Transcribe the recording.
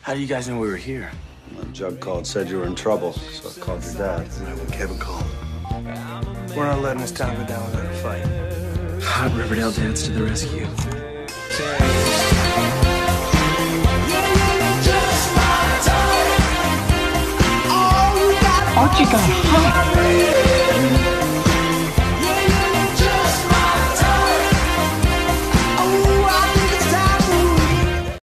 How do you guys know we were here? Well, Jug called, said you were in trouble, so I called your dad. Right when Kevin called. We're not letting this town go down without a fight. Hot Riverdale dads to the rescue. Aren't you gonna hide?